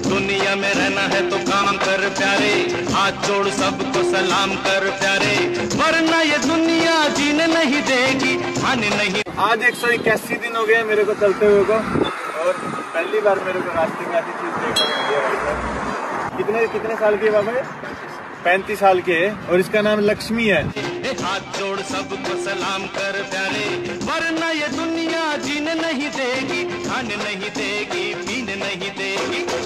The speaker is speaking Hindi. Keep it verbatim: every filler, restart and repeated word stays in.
दुनिया में रहना है तो काम कर प्यारे, हाथ जोड़ सबको सलाम कर प्यारे, वरना ये दुनिया जीने नहीं देगी, खाने नहीं। आज एक सौ इक्यासी दिन हो गए मेरे को चलते हुए को, और पहली बार मेरे को रास्ते में ऐसी चीज देखने को मिली है भाई साहब। कितने कितने साल के बाबा? पैंतीस साल के है, और इसका नाम लक्ष्मी है। हाथ जोड़ सबको सलाम कर प्यारे, वरना ये दुनिया जीने नहीं देगी, खाने नहीं देगी, पीने नहीं देगी।